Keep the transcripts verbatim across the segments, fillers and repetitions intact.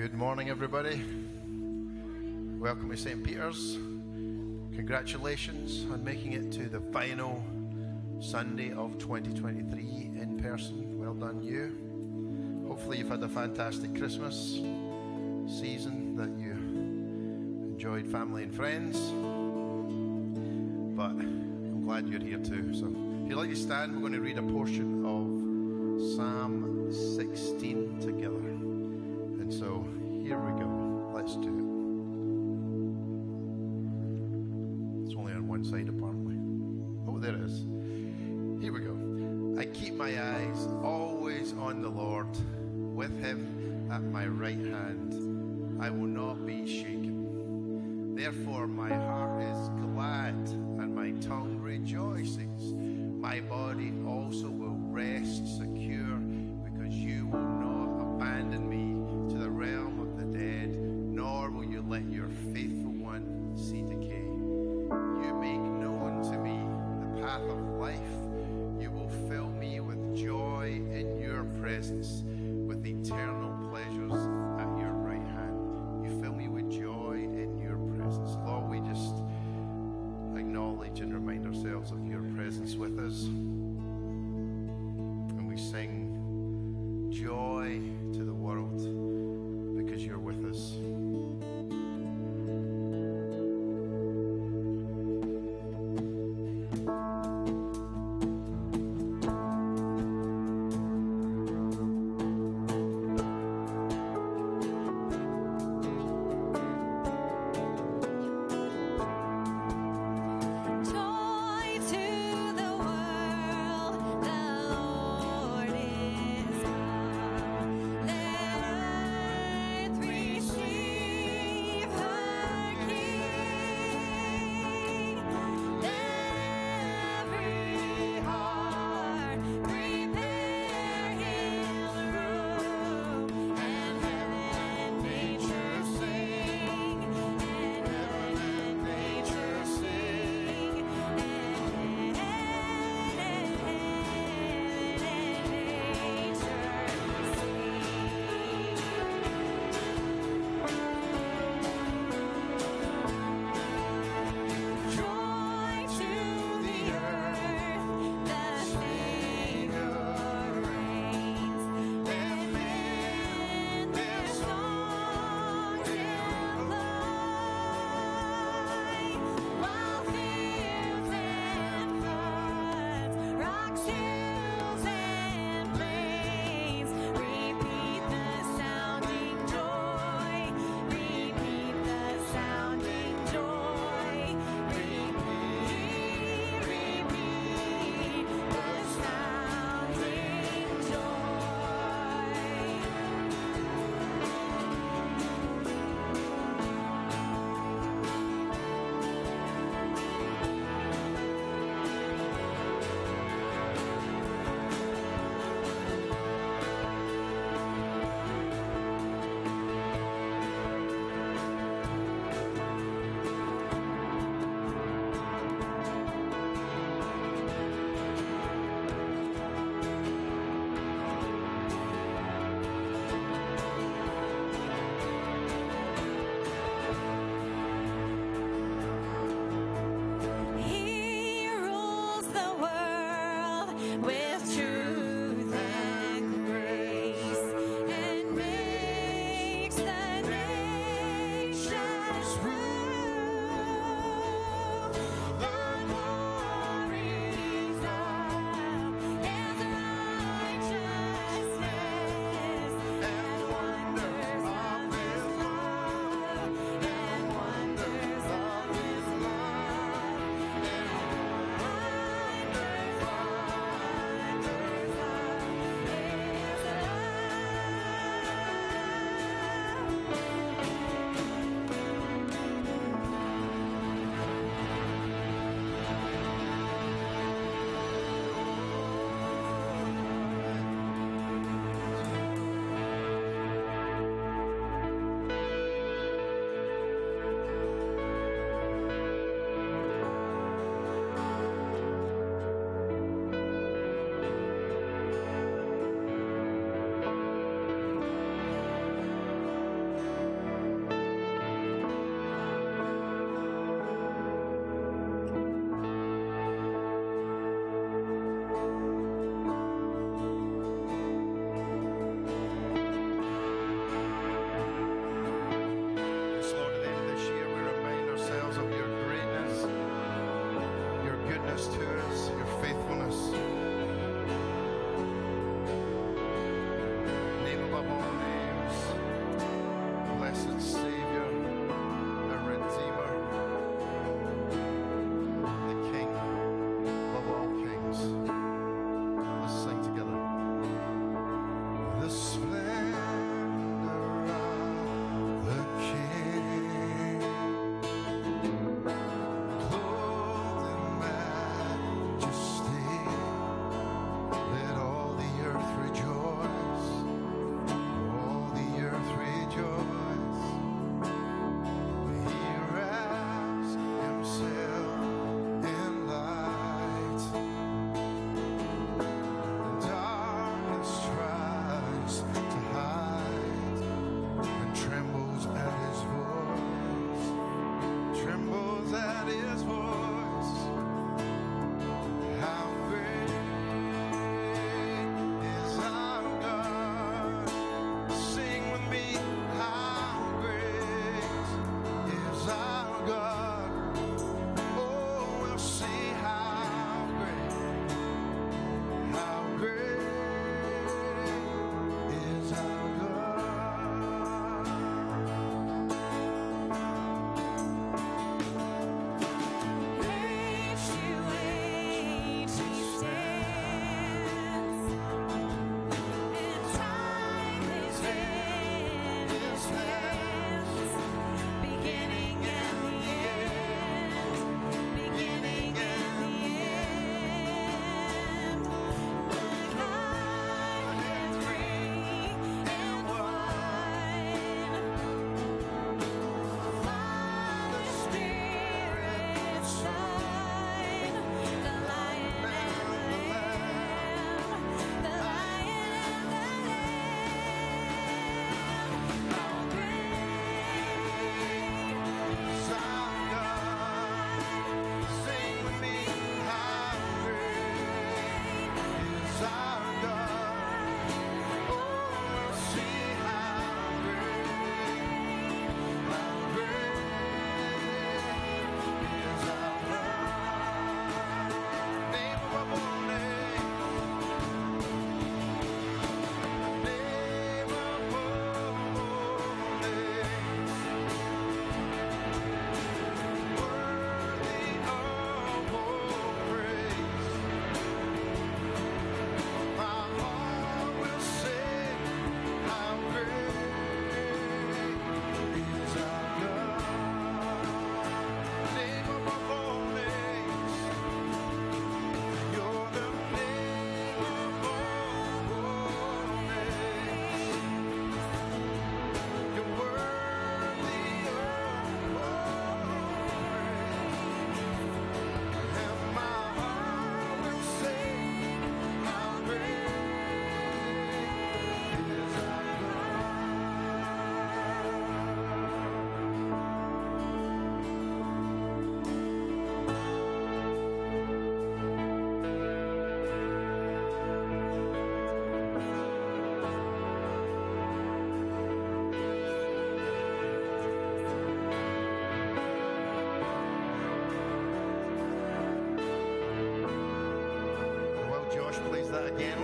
Good morning, everybody. Welcome to Saint Peter's. Congratulations on making it to the final Sunday of twenty twenty-three in person. Well done, you. Hopefully you've had a fantastic Christmas season, that you enjoyed family and friends. But I'm glad you're here too. So if you'd like to stand, we're going to read a portion of Psalm sixteen together. And so here we go. Let's do it. It's only on one side apparently. Oh, there it is. Here we go. I keep my eyes always on the Lord. With him at my right hand, I will not be shaken. Therefore my heart is glad and my tongue rejoices. My body also will rest secure, because you will not abandon me to the realm of the dead, nor will you let your faithful one see decay. You make known to me the path of life. You will fill me with joy in your presence, with eternal pleasures at your right hand. You fill me with joy in your presence. Lord, we just acknowledge and remind ourselves of your presence with us. And we sing joy to the world.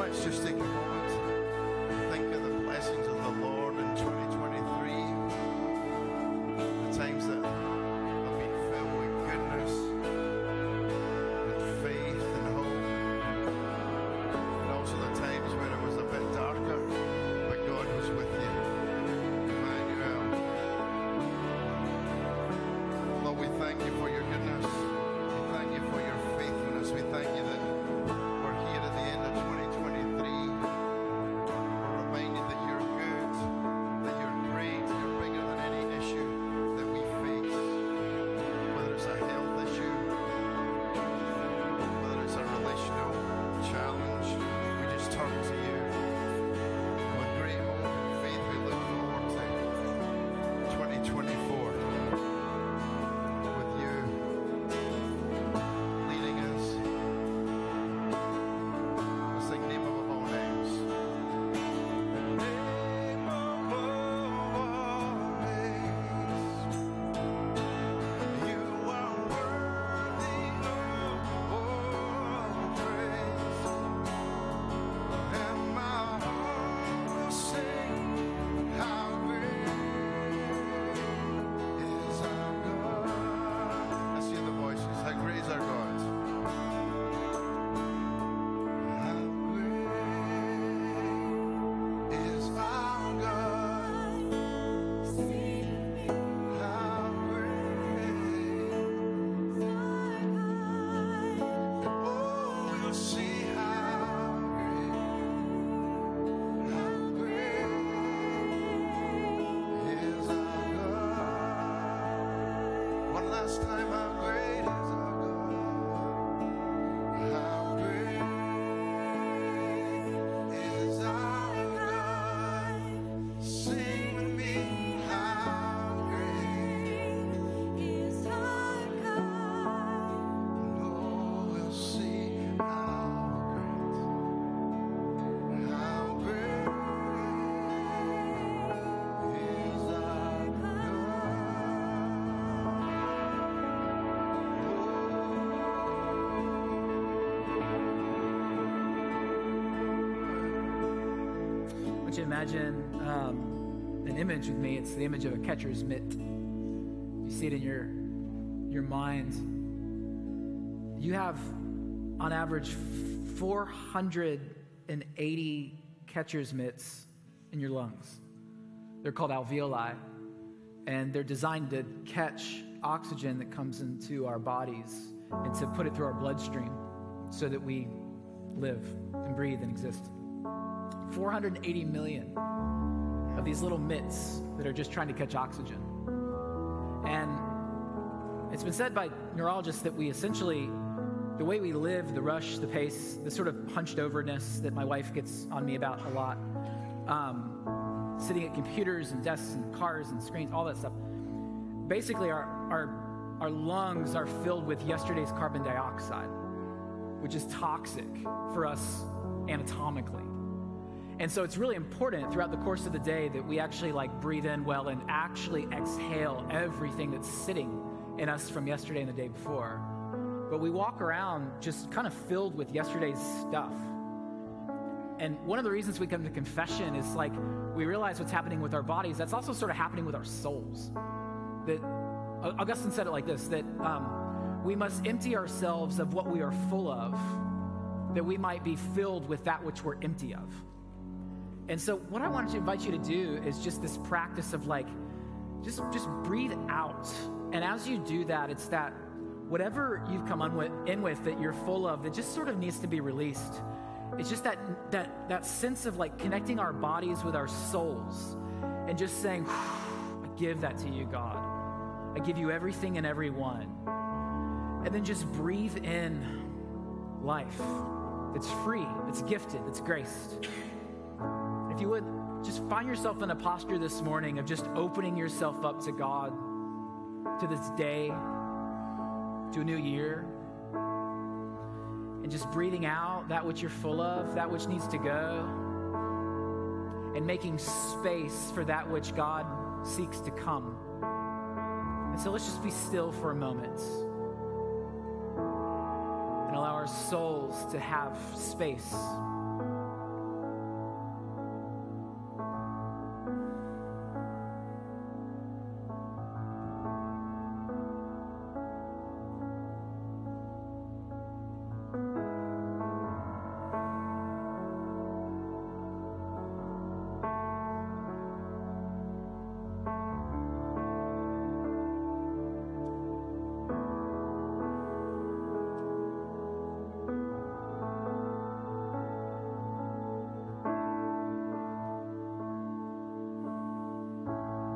let's just take a moment and think of the blessings of the Lord in twenty twenty-three. The times that have been filled with goodness and faith and hope. And also the times when it was a bit darker, but God was with you. Emmanuel. Lord, we thank you for your goodness. We thank you for your faithfulness. We thank you that we're here at the end of twenty twenty-three. We're reminded that you're good, that you're great, you're bigger than any issue that we face. Whether it's a health issue, whether it's a relational challenge, we just turn to you. With great hope and faith, we look forward to twenty twenty-four with you leading us. Let's sing name above all names. Name above all names. You are worthy of all praise. And my heart will sing, how great is our God. Let's hear the voices. How great is our God? How great is our God? How great. Oh, we'll see how great, how great is our God. One last time, how great is our God? How great is our God? Sing with me, how great. Oh, we'll see how great, how great is our I want you to imagine um, an image with me. It's the image of a catcher's mitt. You see it in your your mind. You have, on average, four hundred eighty catcher's mitts in your lungs. They're called alveoli, and they're designed to catch oxygen that comes into our bodies and to put it through our bloodstream so that we live and breathe and exist. four hundred eighty million of these little mitts that are just trying to catch oxygen. And it's been said by neurologists that we essentially, the way we live, the rush, the pace, the sort of hunched overness that my wife gets on me about a lot, um, sitting at computers and desks and cars and screens, all that stuff. Basically, our, our, our lungs are filled with yesterday's carbon dioxide, which is toxic for us anatomically. And so it's really important throughout the course of the day that we actually like breathe in well and actually exhale everything that's sitting in us from yesterday and the day before. But we walk around just kind of filled with yesterday's stuff. And one of the reasons we come to confession is like we realize what's happening with our bodies. That's also sort of happening with our souls. That Augustine said it like this, that um, we must empty ourselves of what we are full of, that we might be filled with that which we're empty of. And so what I wanted to invite you to do is just this practice of like, just, just breathe out. And as you do that, it's that whatever you've come on with, in with that you're full of, that just sort of needs to be released. It's just that, that, that sense of like connecting our bodies with our souls and just saying, I give that to you, God. I give you everything and everyone. And then just breathe in life. It's free, it's gifted, it's graced. If you would, just find yourself in a posture this morning of just opening yourself up to God, to this day, to a new year, and just breathing out that which you're full of, that which needs to go, and making space for that which God seeks to come. And so let's just be still for a moment and allow our souls to have space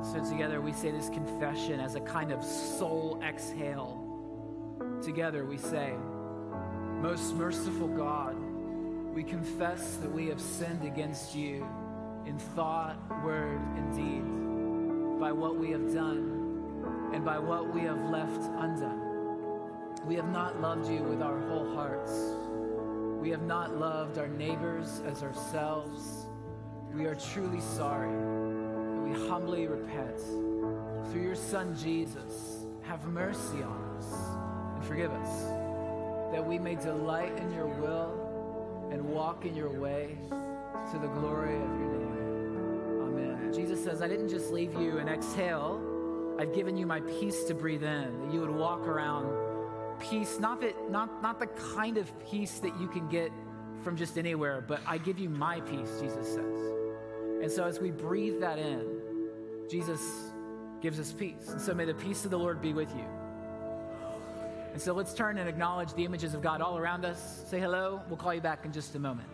So together we say this confession as a kind of soul exhale. Together we say, most merciful God, we confess that we have sinned against you in thought, word, and deed, by what we have done and by what we have left undone. We have not loved you with our whole hearts. We have not loved our neighbors as ourselves. We are truly sorry, and we humbly repent. Through your Son, Jesus, have mercy on us and forgive us, that we may delight in your will and walk in your way to the glory of your name. Amen. Jesus says, I didn't just leave you an exhale. I've given you my peace to breathe in, that you would walk around peace, not that, not, not the kind of peace that you can get from just anywhere, but I give you my peace, Jesus says. And so as we breathe that in, Jesus gives us peace. And so may the peace of the Lord be with you. And so let's turn and acknowledge the images of God all around us. Say hello. We'll call you back in just a moment.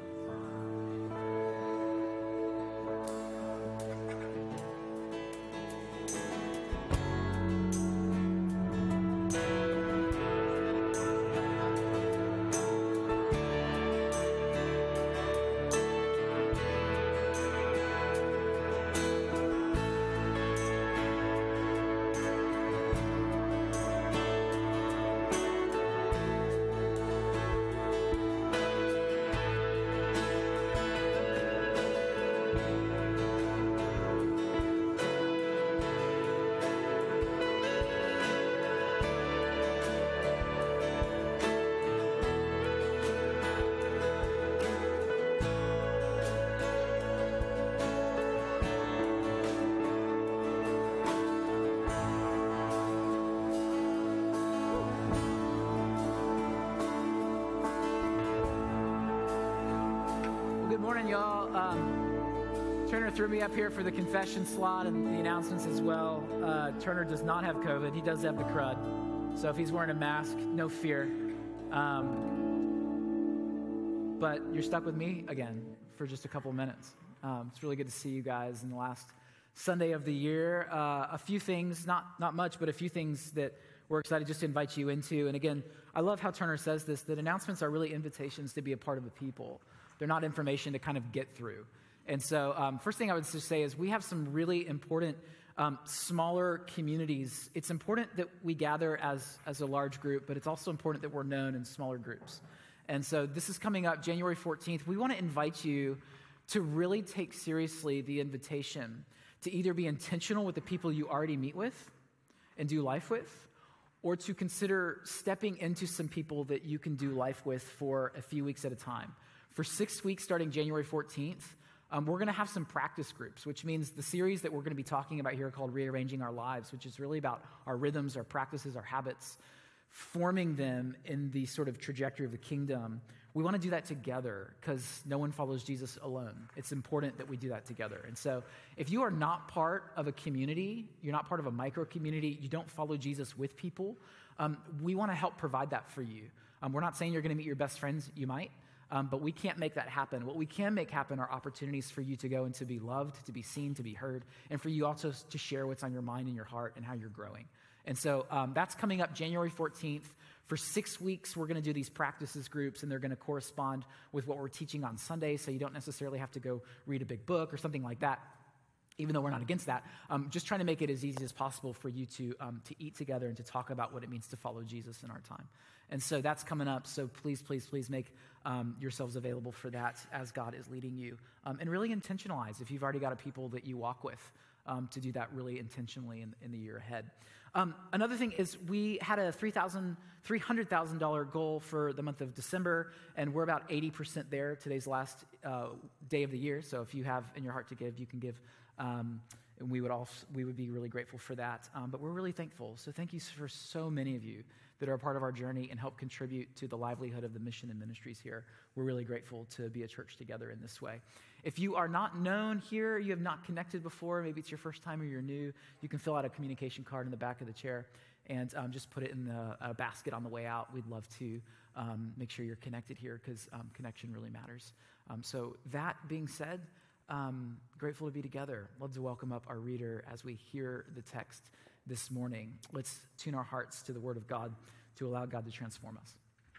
Y'all, um, Turner threw me up here for the confession slot and the announcements as well. Uh, Turner does not have COVID. He does have the crud. So if he's wearing a mask, no fear. Um, but you're stuck with me again for just a couple minutes. Um, it's really good to see you guys in the last Sunday of the year. Uh, a few things, not, not much, but a few things that we're excited just to invite you into. And again, I love how Turner says this, that announcements are really invitations to be a part of the people. They're not information to kind of get through. And so um, first thing I would just say is we have some really important um, smaller communities. It's important that we gather as, as a large group, but it's also important that we're known in smaller groups. And so this is coming up January fourteenth. We want to invite you to really take seriously the invitation to either be intentional with the people you already meet with and do life with, or to consider stepping into some people that you can do life with for a few weeks at a time. For six weeks starting January fourteenth, um, we're going to have some practice groups, which means the series that we're going to be talking about here called Rearranging Our Lives, which is really about our rhythms, our practices, our habits, forming them in the sort of trajectory of the kingdom. We want to do that together because no one follows Jesus alone. It's important that we do that together. And so if you are not part of a community, you're not part of a micro community, you don't follow Jesus with people, um, we want to help provide that for you. Um, we're not saying you're going to meet your best friends. You might. Um, but we can't make that happen. What we can make happen are opportunities for you to go and to be loved, to be seen, to be heard, and for you also to share what's on your mind and your heart and how you're growing. And so um, that's coming up January fourteenth. For six weeks, we're going to do these practices groups, and they're going to correspond with what we're teaching on Sunday, so you don't necessarily have to go read a big book or something like that, even though we're not against that. Um, just trying to make it as easy as possible for you to, um, to eat together and to talk about what it means to follow Jesus in our time. And so that's coming up, so please, please, please make um, yourselves available for that as God is leading you. Um, and really intentionalize if you've already got a people that you walk with um, to do that really intentionally in, in the year ahead. Um, another thing is we had a three hundred thousand dollars goal for the month of December, and we're about eighty percent there. Today's last uh, day of the year, so if you have in your heart to give, you can give. Um, and we would also, we would be really grateful for that. Um, but we're really thankful. So thank you for so many of you that are a part of our journey and help contribute to the livelihood of the mission and ministries here. We're really grateful to be a church together in this way. If you are not known here, you have not connected before, maybe it's your first time or you're new, you can fill out a communication card in the back of the chair and um, just put it in the uh, basket on the way out. We'd love to um, make sure you're connected here because um, connection really matters. Um, so that being said, um, grateful to be together. Love to welcome up our reader as we hear the text this morning. Let's tune our hearts to the Word of God to allow God to transform us.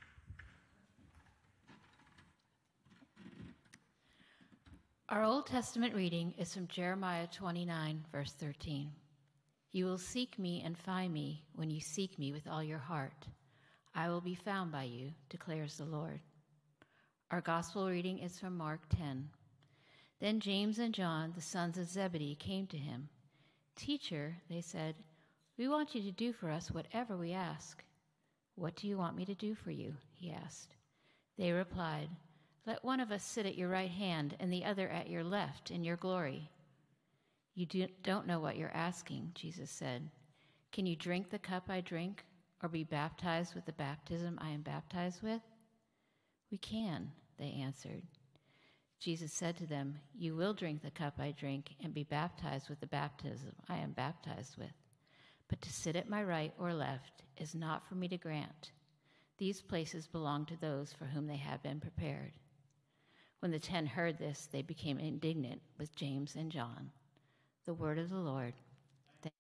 Our Old Testament reading is from Jeremiah twenty-nine, verse thirteen. You will seek me and find me when you seek me with all your heart. I will be found by you, declares the Lord. Our gospel reading is from Mark ten. Then James and John, the sons of Zebedee, came to him. Teacher, they said, we want you to do for us whatever we ask. What do you want me to do for you? He asked. They replied, let one of us sit at your right hand and the other at your left in your glory. You do, don't know what you're asking, Jesus said. Can you drink the cup I drink or be baptized with the baptism I am baptized with? We can, they answered. Jesus said to them, you will drink the cup I drink and be baptized with the baptism I am baptized with. But to sit at my right or left is not for me to grant. These places belong to those for whom they have been prepared. When the ten heard this, they became indignant with James and John. The word of the Lord. Thank-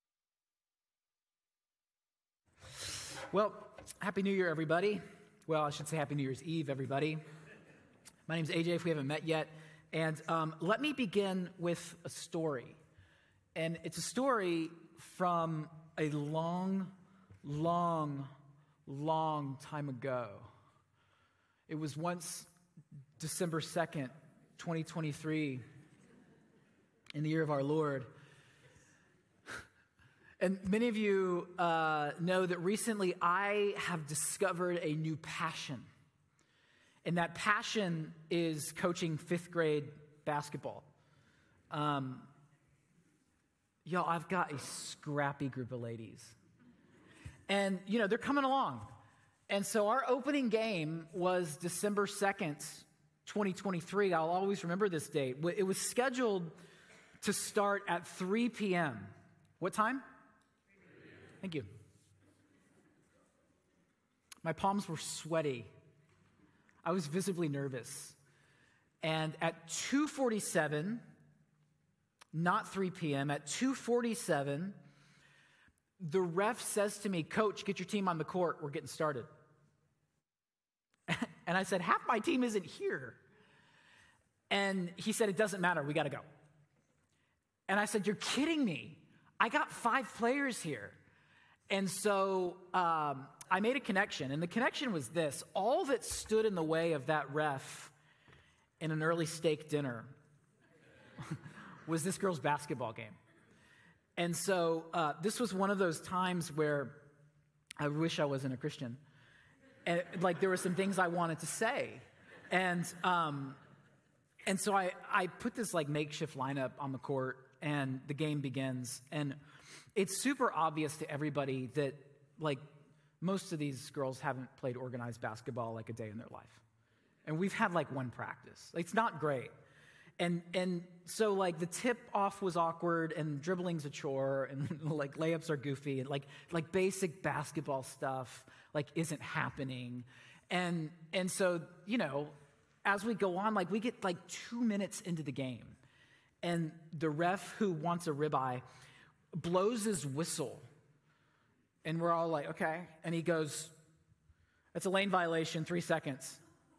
Well, Happy New Year, everybody. Well, I should say Happy New Year's Eve, everybody. My name's A J, if we haven't met yet. And um, let me begin with a story. And it's a story from a long, long, long time ago. It was once December second, twenty twenty-three, in the year of our Lord. And many of you uh, know that recently I have discovered a new passion. And that passion is coaching fifth grade basketball. Um, y'all, I've got a scrappy group of ladies. And, you know, they're coming along. And so our opening game was December second, twenty twenty-three. I'll always remember this date. It was scheduled to start at three p.m. What time? Thank you. My palms were sweaty. I was visibly nervous. And at two forty-seven, not three p.m., at two forty-seven, the ref says to me, Coach, get your team on the court. We're getting started. And I said, half my team isn't here. And he said, it doesn't matter. We got to go. And I said, you're kidding me. I got five players here. And so um, I made a connection. And the connection was this. All that stood in the way of that ref in an early steak dinner was this girl's basketball game. And so uh, this was one of those times where I wish I wasn't a Christian. And like there were some things I wanted to say. And um, and so I, I put this like makeshift lineup on the court and the game begins. And it's super obvious to everybody that like most of these girls haven't played organized basketball like a day in their life. And we've had like one practice. It's not great. And and so like the tip off was awkward and dribbling's a chore and like layups are goofy and like like basic basketball stuff like isn't happening. And and so, you know, as we go on, like we get like two minutes into the game and the ref who wants a ribeye blows his whistle and we're all like, okay. And he goes, it's a lane violation, three seconds.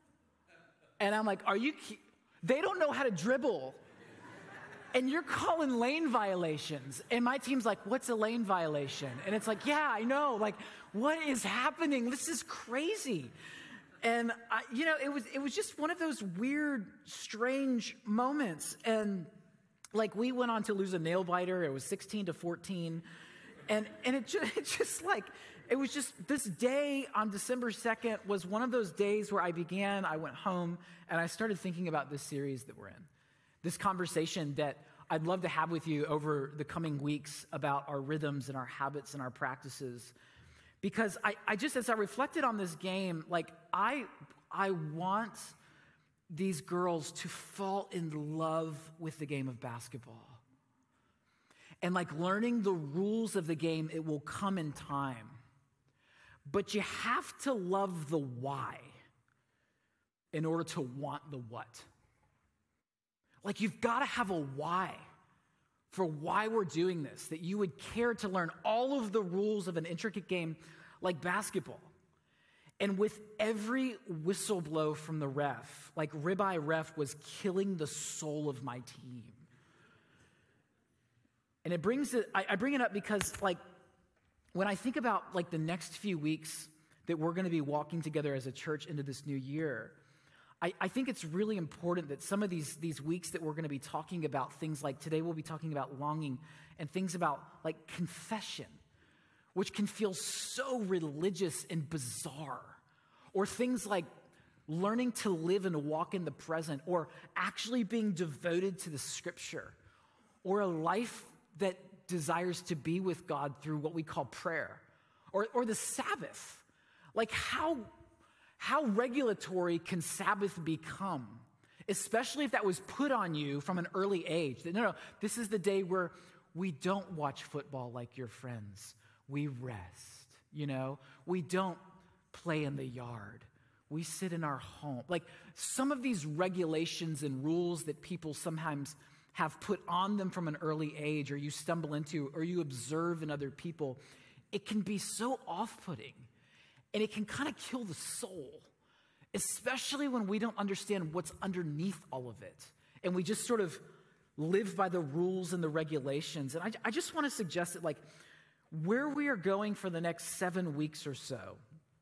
And I'm like, are you ki- They don't know how to dribble. And you're calling lane violations. And my team's like, what's a lane violation? And it's like, yeah, I know. Like, what is happening? This is crazy. And, I, you know, it was it was just one of those weird, strange moments. And, like, we went on to lose a nail biter. It was sixteen to fourteen. And, and it, just, it just, like, it was just this day on December second was one of those days where I began, I went home, and I started thinking about this series that we're in. This conversation that I'd love to have with you over the coming weeks about our rhythms and our habits and our practices. Because I, I just, as I reflected on this game, like, I, I want these girls to fall in love with the game of basketball. And like learning the rules of the game, it will come in time. But you have to love the why in order to want the what. Like, you've got to have a why for why we're doing this, that you would care to learn all of the rules of an intricate game like basketball. And with every whistle blow from the ref, like ribeye ref was killing the soul of my team. And it brings it, I, I bring it up because, like, when I think about, like, the next few weeks that we're going to be walking together as a church into this new year, I, I think it's really important that some of these, these weeks that we're going to be talking about things like, today we'll be talking about longing and things about, like, confession, which can feel so religious and bizarre, or things like learning to live and walk in the present, or actually being devoted to the scripture, or a life that desires to be with God through what we call prayer, or, or the Sabbath. Like, how, how regulatory can Sabbath become, especially if that was put on you from an early age? That, no, no, this is the day where we don't watch football like your friends. We rest, you know? We don't play in the yard. We sit in our home. Like, some of these regulations and rules that people sometimes have put on them from an early age, or you stumble into, or you observe in other people, it can be so off-putting, and it can kind of kill the soul, especially when we don't understand what's underneath all of it, and we just sort of live by the rules and the regulations. And I, I just want to suggest that, like, where we are going for the next seven weeks or so,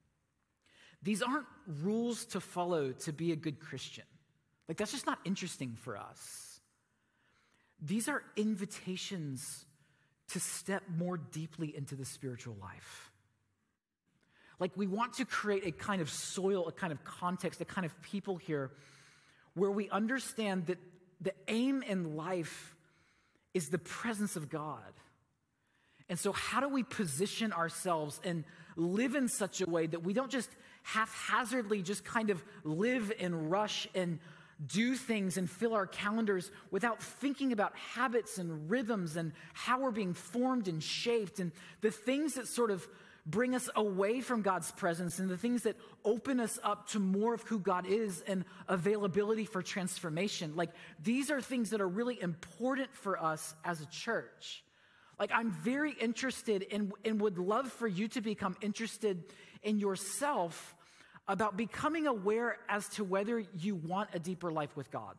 these aren't rules to follow to be a good Christian. Like, that's just not interesting for us. These are invitations to step more deeply into the spiritual life. Like, we want to create a kind of soil, a kind of context, a kind of people here where we understand that the aim in life is the presence of God. And so how do we position ourselves and live in such a way that we don't just haphazardly just kind of live and rush and do things and fill our calendars without thinking about habits and rhythms and how we're being formed and shaped, and the things that sort of bring us away from God's presence and the things that open us up to more of who God is and availability for transformation. Like, these are things that are really important for us as a church. Like, I'm very interested in and would love for you to become interested in yourself about becoming aware as to whether you want a deeper life with God.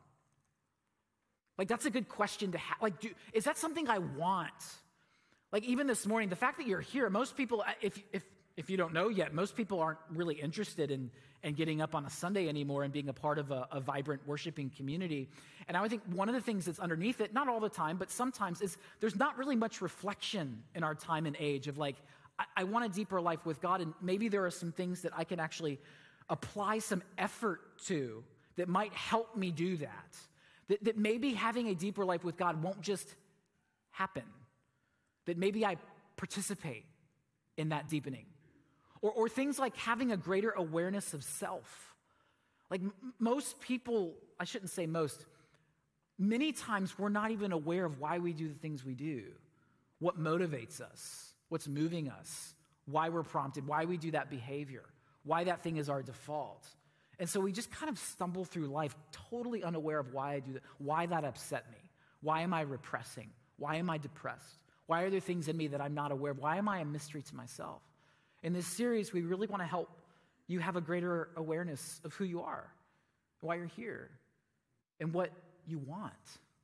Like, that's a good question to have. Like, do, is that something I want? Like, even this morning, the fact that you're here, most people, if if if you don't know yet, most people aren't really interested in, in getting up on a Sunday anymore and being a part of a, a vibrant worshiping community. And I would think one of the things that's underneath it, not all the time, but sometimes, is there's not really much reflection in our time and age of, like, I, I want a deeper life with God, and maybe there are some things that I can actually apply some effort to that might help me do that. That, that maybe having a deeper life with God won't just happen. That maybe I participate in that deepening. Or, or things like having a greater awareness of self. Like, m- most people, I shouldn't say most, many times we're not even aware of why we do the things we do, what motivates us, what's moving us, why we're prompted, why we do that behavior, why that thing is our default. And so we just kind of stumble through life totally unaware of why I do that, why that upset me, why am I repressing, why am I depressed, why are there things in me that I'm not aware of, why am I a mystery to myself? In this series, we really want to help you have a greater awareness of who you are, why you're here, and what you want.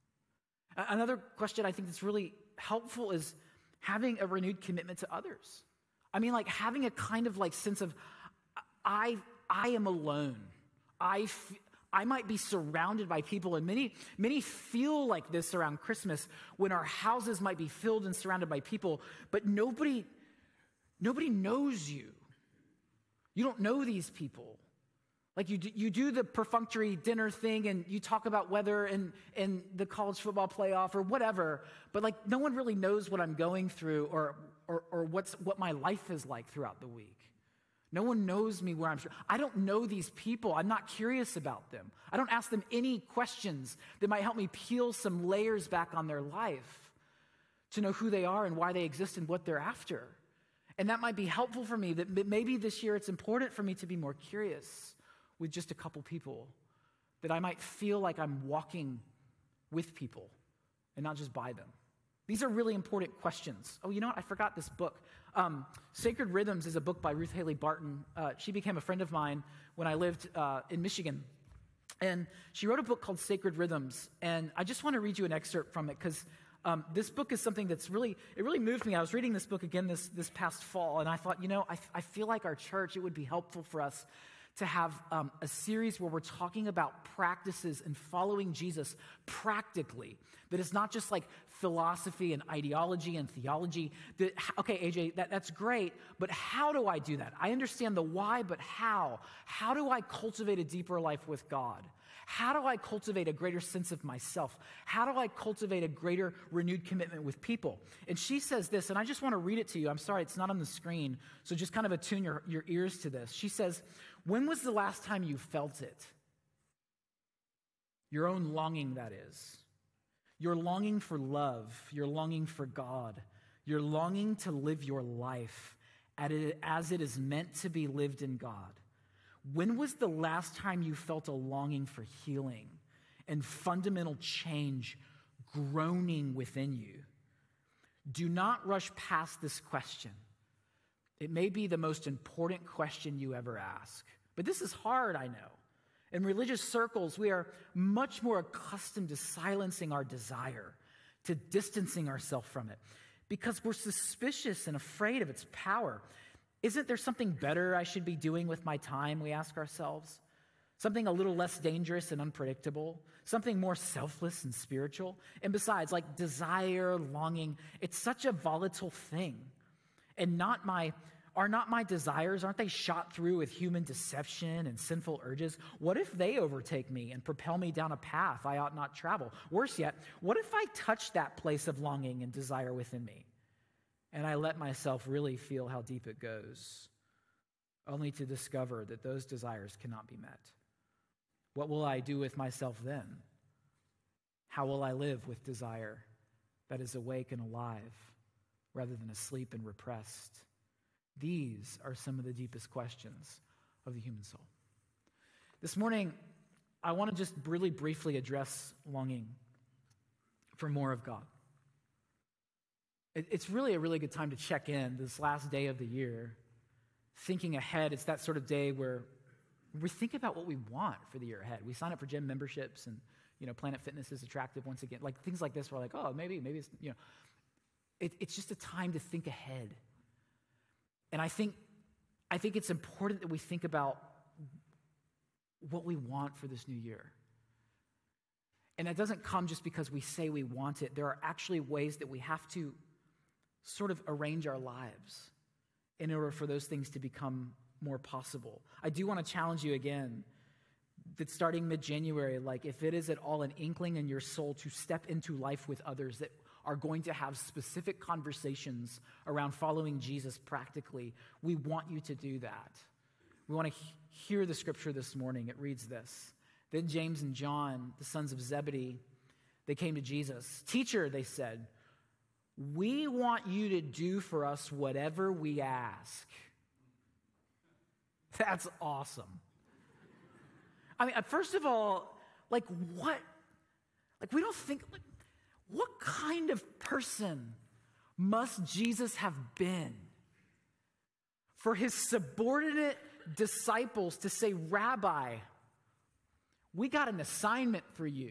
Another question I think that's really helpful is having a renewed commitment to others. I mean, like, having a kind of like sense of, I I am alone. I, f- I might be surrounded by people, and many, many feel like this around Christmas when our houses might be filled and surrounded by people, but nobody, nobody knows you. You don't know these people. Like, you do, you do the perfunctory dinner thing, and you talk about weather and, and the college football playoff or whatever, but, like, no one really knows what I'm going through or or, or what's what my life is like throughout the week. No one knows me where I'm. I don't know these people. I'm not curious about them. I don't ask them any questions that might help me peel some layers back on their life to know who they are and why they exist and what they're after. And that might be helpful for me, that maybe this year it's important for me to be more curious with just a couple people, that I might feel like I'm walking with people and not just by them? These are really important questions. Oh, you know what? I forgot this book. Um, Sacred Rhythms is a book by Ruth Haley Barton. Uh, she became a friend of mine when I lived uh, in Michigan. And she wrote a book called Sacred Rhythms. And I just want to read you an excerpt from it because um, this book is something that's really, it really moved me. I was reading this book again this, this past fall, and I thought, you know, I, I feel like our church, it would be helpful for us to have um, a series where we're talking about practices and following Jesus practically. That it's not just like philosophy and ideology and theology. That, okay, A J, that, that's great, but how do I do that? I understand the why, but how? How do I cultivate a deeper life with God? How do I cultivate a greater sense of myself? How do I cultivate a greater renewed commitment with people? And she says this, and I just want to read it to you. I'm sorry, it's not on the screen, so just kind of attune your, your ears to this. She says, when was the last time you felt it? Your own longing, that is. Your longing for love, your longing for God, your longing to live your life as it is meant to be lived in God. When was the last time you felt a longing for healing and fundamental change groaning within you? Do not rush past this question. It may be the most important question you ever ask. But this is hard, I know. In religious circles, we are much more accustomed to silencing our desire, to distancing ourselves from it, because we're suspicious and afraid of its power. Isn't there something better I should be doing with my time, we ask ourselves? Something a little less dangerous and unpredictable? Something more selfless and spiritual? And besides, like desire, longing, it's such a volatile thing. And not my, are not my desires, aren't they shot through with human deception and sinful urges? What if they overtake me and propel me down a path I ought not travel? Worse yet, what if I touch that place of longing and desire within me? And I let myself really feel how deep it goes, only to discover that those desires cannot be met. What will I do with myself then? How will I live with desire that is awake and alive rather than asleep and repressed? These are some of the deepest questions of the human soul. This morning, I want to just really briefly address longing for more of God. It's really a really good time to check in this last day of the year, thinking ahead. It's that sort of day where we think about what we want for the year ahead. We sign up for gym memberships, and you know, Planet Fitness is attractive once again. Like things like this, we're like, oh, maybe, maybe it's you know, it, it's just a time to think ahead. And I think, I think it's important that we think about what we want for this new year. And it doesn't come just because we say we want it. There are actually ways that we have to sort of arrange our lives in order for those things to become more possible. I do want to challenge you again that starting mid-January, like if it is at all an inkling in your soul to step into life with others that are going to have specific conversations around following Jesus practically, we want you to do that. We want to he- hear the scripture this morning. It reads this. Then James and John, the sons of Zebedee, they came to Jesus. Teacher, they said, we want you to do for us whatever we ask. That's awesome. I mean, first of all, like what? Like we don't think, like, what kind of person must Jesus have been for his subordinate disciples to say, Rabbi, we got an assignment for you.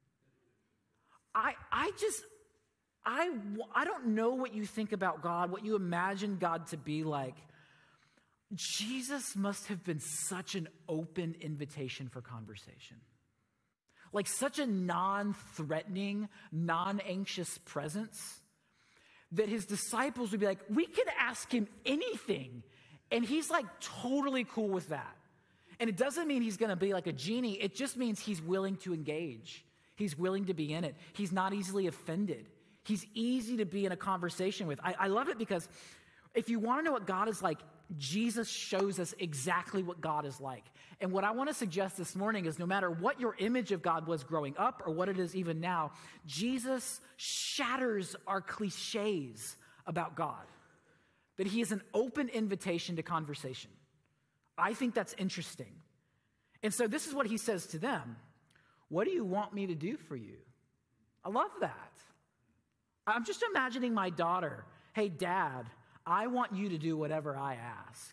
I, I just, I, I don't know what you think about God, what you imagine God to be like. Jesus must have been such an open invitation for conversation. Like such a non-threatening, non-anxious presence that his disciples would be like, we could ask him anything. And he's like totally cool with that. And it doesn't mean he's going to be like a genie. It just means he's willing to engage. He's willing to be in it. He's not easily offended. He's easy to be in a conversation with. I, I love it because if you want to know what God is like, Jesus shows us exactly what God is like. And what I want to suggest this morning is no matter what your image of God was growing up or what it is even now, Jesus shatters our cliches about God. That he is an open invitation to conversation. I think that's interesting. And so this is what he says to them. What do you want me to do for you? I love that. I'm just imagining my daughter, hey, Dad, I want you to do whatever I ask.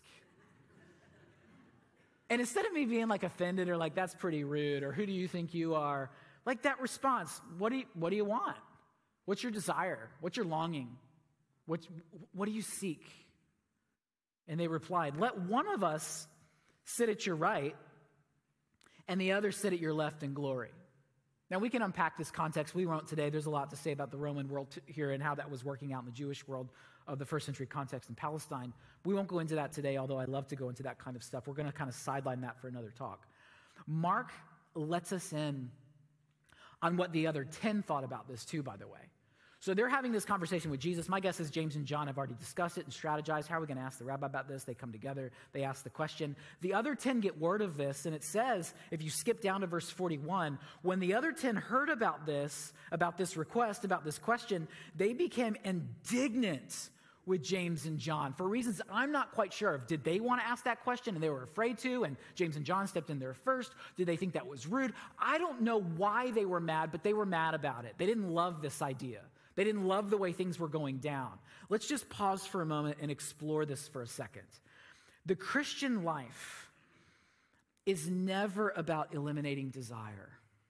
And instead of me being like offended or like, that's pretty rude, or who do you think you are? Like that response, what do you, what do you want? What's your desire? What's your longing? What, what do you seek? And they replied, let one of us sit at your right and the other sit at your left in glory. Now, we can unpack this context. We won't today. There's a lot to say about the Roman world t- here and how that was working out in the Jewish world of the first century context in Palestine. We won't go into that today, although I love to go into that kind of stuff. We're going to kind of sideline that for another talk. Mark lets us in on what the other ten thought about this too, by the way. So they're having this conversation with Jesus. My guess is James and John have already discussed it and strategized. How are we going to ask the rabbi about this? They come together. They ask the question. The other ten get word of this, and it says, if you skip down to verse forty-one, when the other ten heard about this, about this request, about this question, they became indignant with James and John for reasons I'm not quite sure of. Did they want to ask that question and they were afraid to, and James and John stepped in there first? Did they think that was rude? I don't know why they were mad, but they were mad about it. They didn't love this idea. They didn't love the way things were going down. Let's just pause for a moment and explore this for a second. The Christian life is never about eliminating desire.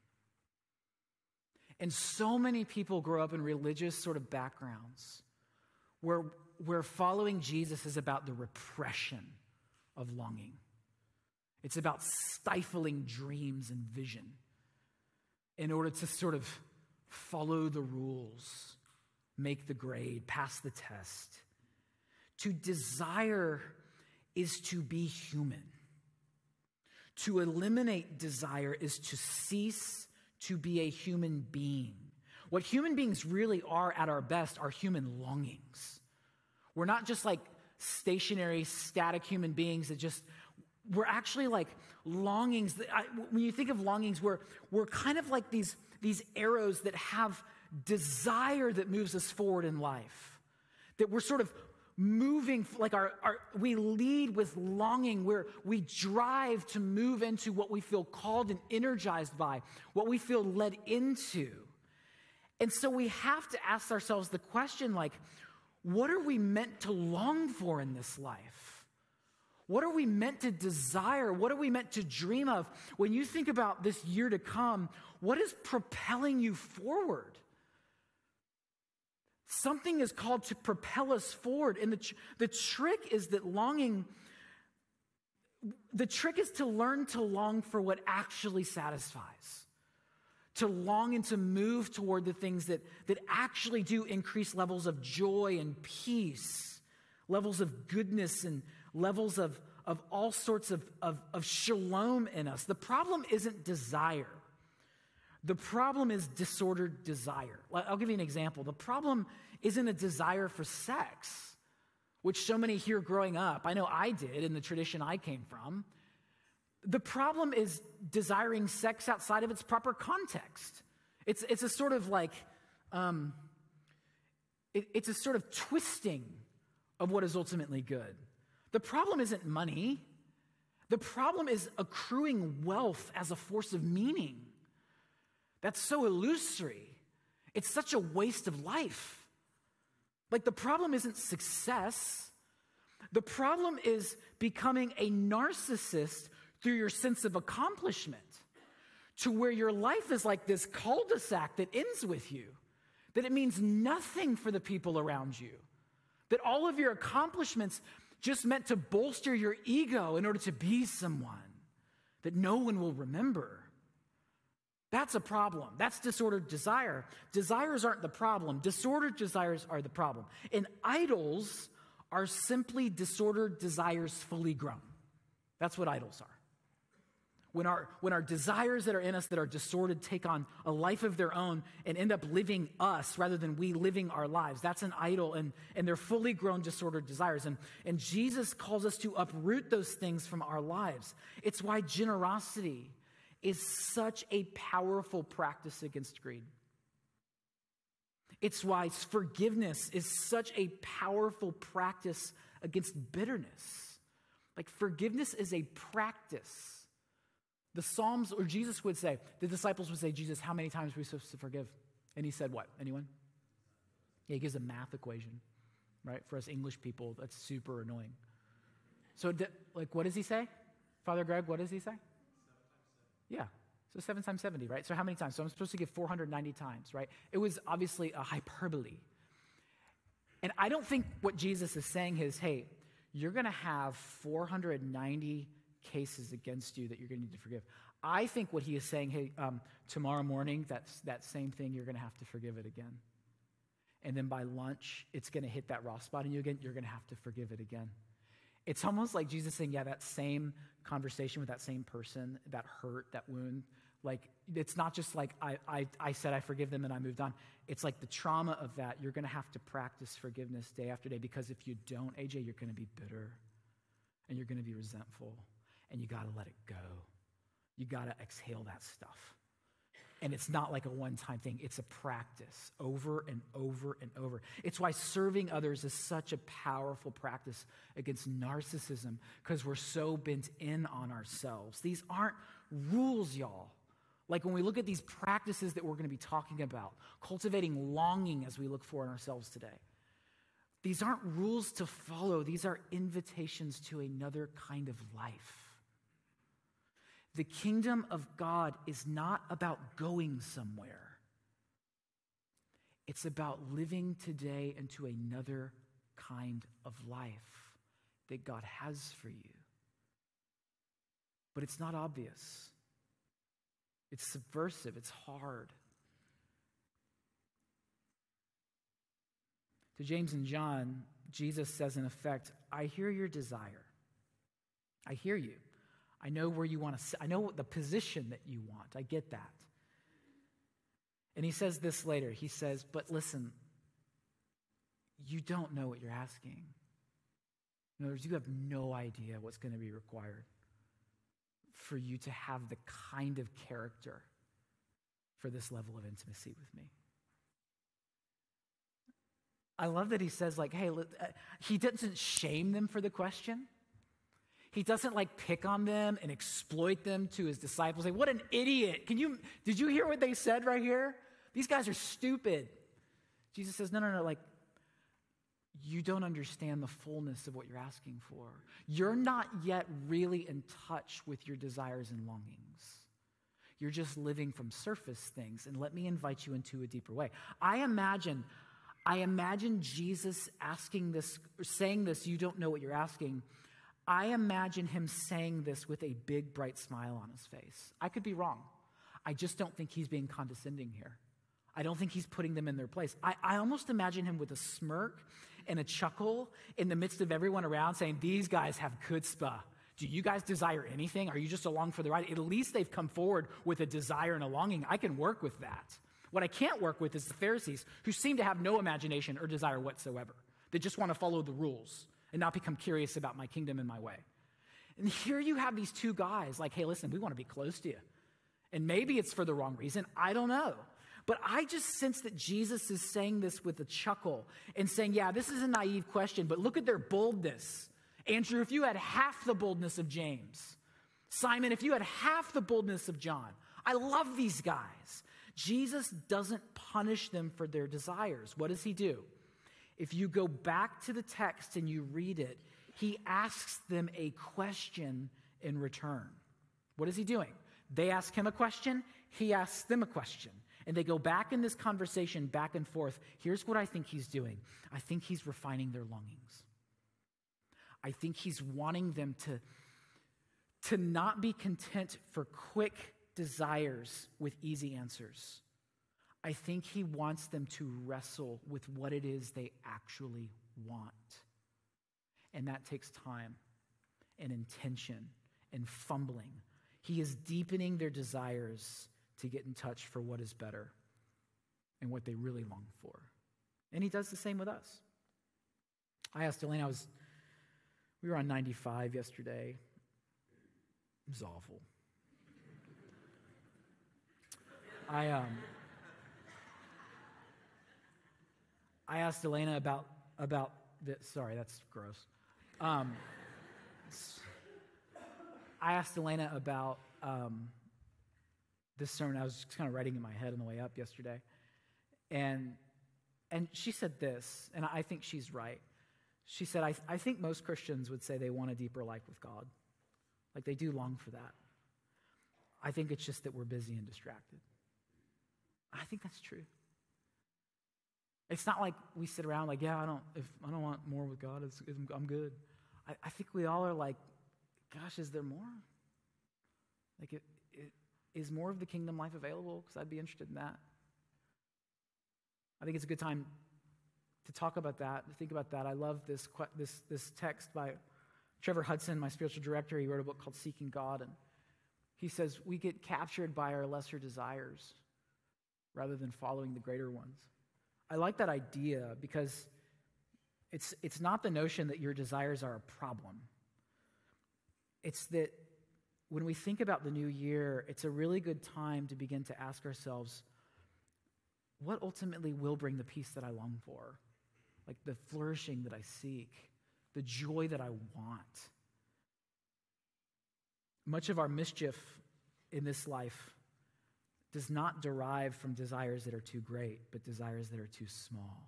And so many people grow up in religious sort of backgrounds where, where following Jesus is about the repression of longing. It's about stifling dreams and vision in order to sort of follow the rules, make the grade, pass the test. To desire is to be human. To eliminate desire is to cease to be a human being. What human beings really are at our best are human longings. We're not just like stationary, static human beings that just, we're actually like longings. That I, when you think of longings, we're, we're kind of like these, these arrows that have desire that moves us forward in life. That we're sort of moving, like our, our we lead with longing, where we drive to move into what we feel called and energized by, what we feel led into. And so we have to ask ourselves the question, like, what are we meant to long for in this life? What are we meant to desire? What are we meant to dream of? When you think about this year to come, what is propelling you forward? Something is called to propel us forward. And the, tr- the trick is that longing, the trick is to learn to long for what actually satisfies. To long and to move toward the things that, that actually do increase levels of joy and peace, levels of goodness and levels of, of all sorts of, of, of shalom in us. The problem isn't desire. The problem is disordered desire. I'll give you an example. The problem isn't a desire for sex, which so many hear growing up. I know I did in the tradition I came from. The problem is desiring sex outside of its proper context. It's, it's a sort of like, um, it, it's a sort of twisting of what is ultimately good. The problem isn't money. The problem is accruing wealth as a force of meaning. That's so illusory. It's such a waste of life. Like, the problem isn't success. The problem is becoming a narcissist through your sense of accomplishment, to where your life is like this cul-de-sac that ends with you, that it means nothing for the people around you, that all of your accomplishments just meant to bolster your ego in order to be someone that no one will remember. That's a problem. That's disordered desire. Desires aren't the problem. Disordered desires are the problem. And idols are simply disordered desires fully grown. That's what idols are. When our, when our desires that are in us that are disordered take on a life of their own and end up living us rather than we living our lives, that's an idol, and, and they're fully grown disordered desires. And, and Jesus calls us to uproot those things from our lives. It's why generosity is such a powerful practice against greed. It's why forgiveness is such a powerful practice against bitterness. Like, forgiveness is a practice. The Psalms, or Jesus would say, the disciples would say, Jesus, how many times are we supposed to forgive? And he said what? Anyone? Yeah, he gives a math equation, right? For us English people, that's super annoying. So, like, what does he say? Father Greg, what does he say? Yeah, so seven times seventy, right? So how many times? So I'm supposed to give four hundred ninety times, right? It was obviously a hyperbole. And I don't think what Jesus is saying is, hey, you're going to have four hundred ninety cases against you that you're going to need to forgive. I think what he is saying, hey, um, tomorrow morning, that's that same thing, you're going to have to forgive it again. And then by lunch, it's going to hit that raw spot in you again. You're going to have to forgive it again. It's almost like Jesus saying, yeah, that same conversation with that same person, that hurt, that wound, like, it's not just like I, I, I said I forgive them and I moved on. It's like the trauma of that. You're going to have to practice forgiveness day after day, because if you don't, A J, you're going to be bitter and you're going to be resentful, and you got to let it go. You got to exhale that stuff. And it's not like a one-time thing. It's a practice over and over and over. It's why serving others is such a powerful practice against narcissism, because we're so bent in on ourselves. These aren't rules, y'all. Like when we look at these practices that we're going to be talking about, cultivating longing as we look for in ourselves today, these aren't rules to follow. These are invitations to another kind of life. The kingdom of God is not about going somewhere. It's about living today into another kind of life that God has for you. But it's not obvious. It's subversive. It's hard. To James and John, Jesus says, in effect, I hear your desire. I hear you. I know where you want to sit. I know the position that you want. I get that. And he says this later. He says, but listen, you don't know what you're asking. In other words, you have no idea what's going to be required for you to have the kind of character for this level of intimacy with me. I love that he says, like, hey, he doesn't shame them for the question. He doesn't like pick on them and exploit them to his disciples. Say, what an idiot. Can you, did you hear what they said right here? These guys are stupid. Jesus says, no, no, no, like, you don't understand the fullness of what you're asking for. You're not yet really in touch with your desires and longings. You're just living from surface things. And let me invite you into a deeper way. I imagine, I imagine Jesus asking this, or saying this, you don't know what you're asking. I imagine him saying this with a big, bright smile on his face. I could be wrong. I just don't think he's being condescending here. I don't think he's putting them in their place. I, I almost imagine him with a smirk and a chuckle in the midst of everyone around saying, these guys have chutzpah. Do you guys desire anything? Are you just along for the ride? At least they've come forward with a desire and a longing. I can work with that. What I can't work with is the Pharisees, who seem to have no imagination or desire whatsoever. They just want to follow the rules and not become curious about my kingdom and my way. And here you have these two guys like, hey, listen, we want to be close to you. And maybe it's for the wrong reason. I don't know. But I just sense that Jesus is saying this with a chuckle and saying, yeah, this is a naive question, but look at their boldness. Andrew, if you had half the boldness of James, Simon, if you had half the boldness of John, I love these guys. Jesus doesn't punish them for their desires. What does he do? If you go back to the text and you read it, he asks them a question in return. What is he doing? They ask him a question, he asks them a question. And they go back in this conversation back and forth. Here's what I think he's doing. I think he's refining their longings. I think he's wanting them to, to not be content for quick desires with easy answers. I think he wants them to wrestle with what it is they actually want. And that takes time and intention and fumbling. He is deepening their desires to get in touch for what is better and what they really long for. And he does the same with us. I asked Elaine, I was, we were on ninety-five yesterday. It was awful. I, um, I asked Elena about, about this. Sorry, that's gross. Um, I asked Elena about um, this sermon. I was just kind of writing in my head on the way up yesterday. And, and she said this, and I think she's right. She said, I, I think most Christians would say they want a deeper life with God. Like they do long for that. I think it's just that we're busy and distracted. I think that's true. It's not like we sit around like, yeah, I don't, if I don't want more with God, it's, it's, I'm good. I, I think we all are like, gosh, is there more? Like, it, it, is more of the kingdom life available? Because I'd be interested in that. I think it's a good time to talk about that, to think about that. I love this this this text by Trevor Hudson, my spiritual director. He wrote a book called Seeking God, and he says we get captured by our lesser desires rather than following the greater ones. I like that idea because it's it's not the notion that your desires are a problem. It's that when we think about the new year, it's a really good time to begin to ask ourselves, what ultimately will bring the peace that I long for? Like the flourishing that I seek, the joy that I want. Much of our mischief in this life does not derive from desires that are too great, but desires that are too small.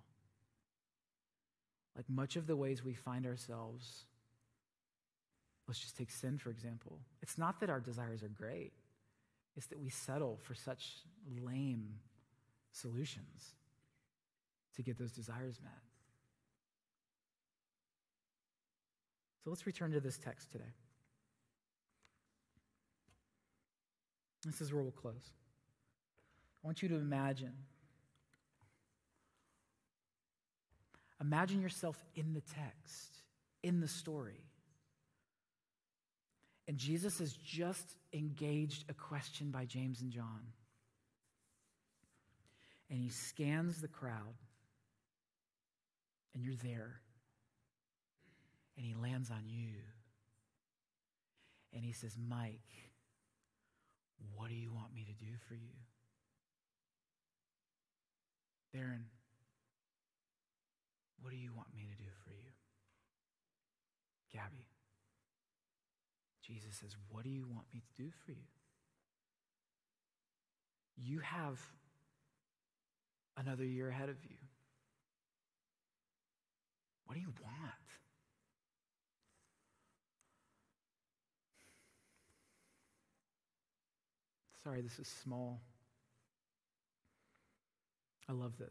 Like much of the ways we find ourselves, let's just take sin, for example. It's not that our desires are great. It's that we settle for such lame solutions to get those desires met. So let's return to this text today. This is where we'll close. I want you to imagine. Imagine yourself in the text, in the story. And Jesus has just engaged a question by James and John. And he scans the crowd. And you're there. And he lands on you. And he says, Mike, what do you want me to do for you? Darren, what do you want me to do for you? Gabby, Jesus says, what do you want me to do for you? You have another year ahead of you. What do you want? Sorry, this is small. I love this.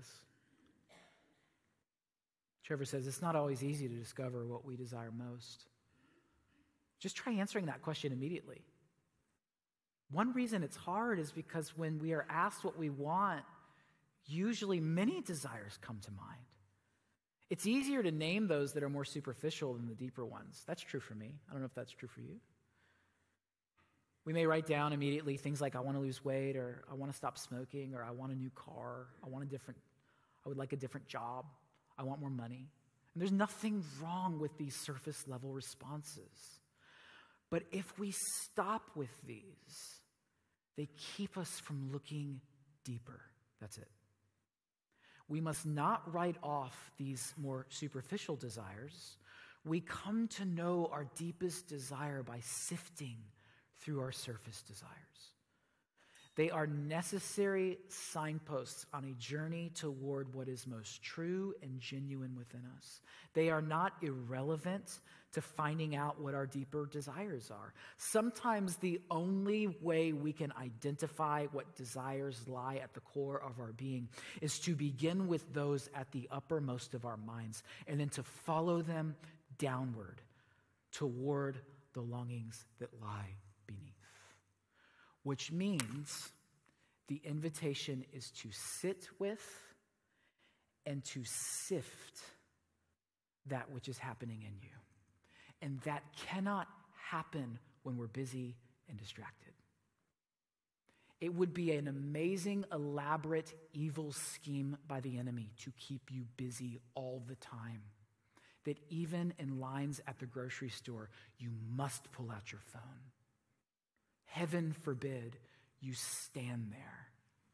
Trevor says, it's not always easy to discover what we desire most. Just try answering that question immediately. One reason it's hard is because when we are asked what we want, usually many desires come to mind. It's easier to name those that are more superficial than the deeper ones. That's true for me. I don't know if that's true for you. We may write down immediately things like, I want to lose weight, or I want to stop smoking, or I want a new car, I want a different, I would like a different job, I want more money. And there's nothing wrong with these surface level responses. But if we stop with these, they keep us from looking deeper. That's it. We must not write off these more superficial desires. We come to know our deepest desire by sifting through our surface desires. They are necessary signposts on a journey toward what is most true and genuine within us. They are not irrelevant to finding out what our deeper desires are. Sometimes the only way we can identify what desires lie at the core of our being is to begin with those at the uppermost of our minds and then to follow them downward toward the longings that lie beneath. Which means the invitation is to sit with and to sift that which is happening in you. And that cannot happen when we're busy and distracted. It would be an amazing, elaborate, evil scheme by the enemy to keep you busy all the time. That even in lines at the grocery store, you must pull out your phone. Heaven forbid you stand there.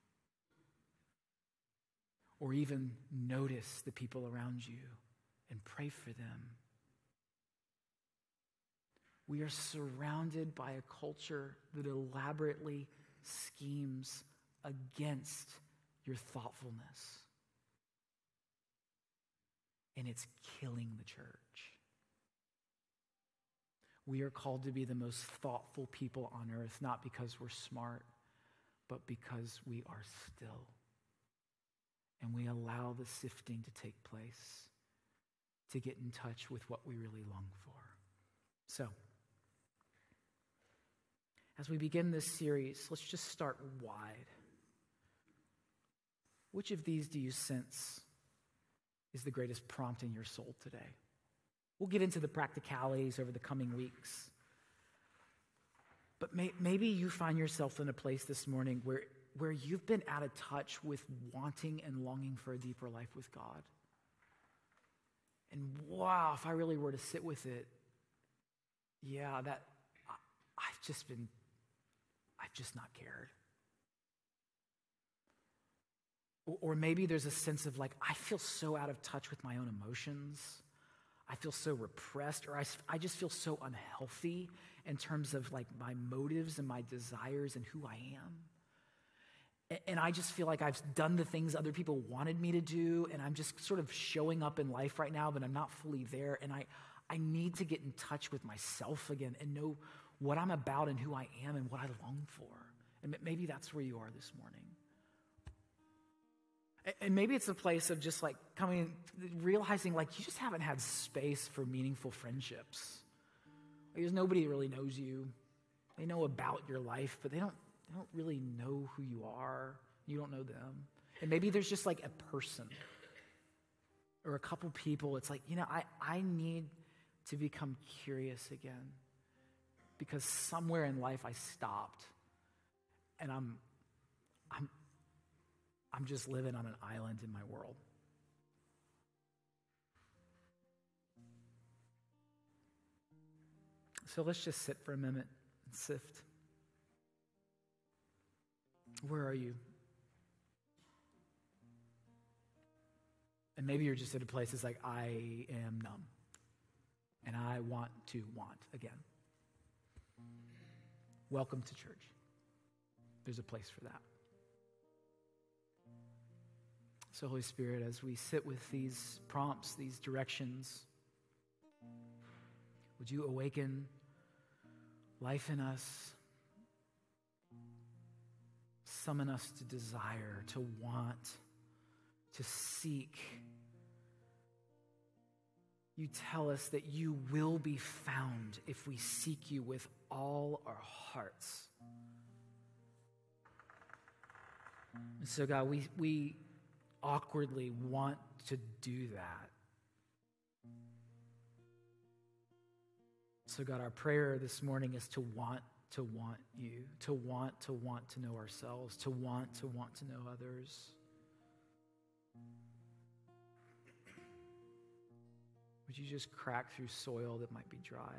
Or even notice the people around you and pray for them. We are surrounded by a culture that elaborately schemes against your thoughtfulness. and it's killing the church. We are called to be the most thoughtful people on earth, not because we're smart, but because we are still. And we allow the sifting to take place, to get in touch with what we really long for. So, as we begin this series, let's just start wide. Which of these do you sense is the greatest prompt in your soul today? We'll get into the practicalities over the coming weeks. But may, maybe you find yourself in a place this morning where, where you've been out of touch with wanting and longing for a deeper life with God. And wow, if I really were to sit with it, yeah, that I, I've just been, I've just not cared. Or, or maybe there's a sense of like, I feel so out of touch with my own emotions. I feel so repressed, or I, I just feel so unhealthy in terms of like my motives and my desires and who I am. And, and I just feel like I've done the things other people wanted me to do, and I'm just sort of showing up in life right now, but I'm not fully there. And I, I need to get in touch with myself again and know what I'm about and who I am and what I long for. And maybe that's where you are this morning. And maybe it's a place of just like coming, realizing like you just haven't had space for meaningful friendships. Because nobody really knows you. They know about your life, but they don't, they don't really know who you are. You don't know them. And maybe there's just like a person or a couple people. It's like, you know, I, I need to become curious again because somewhere in life I stopped and I'm, I'm, I'm just living on an island in my world. So let's just sit for a minute and sift. Where are you? And maybe you're just at a place that's like, I am numb. And I want to want again. Welcome to church. There's a place for that. So Holy Spirit, as we sit with these prompts, these directions, would you awaken life in us, summon us to desire, to want, to seek. You tell us that you will be found if we seek you with all our hearts. And so God, we, we awkwardly want to do that. So God, our prayer this morning is to want to want you, to want to want to know ourselves, to want to want to know others. Would you just crack through soil that might be dry?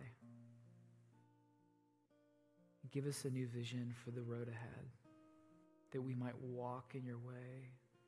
Give us a new vision for the road ahead, that we might walk in your way.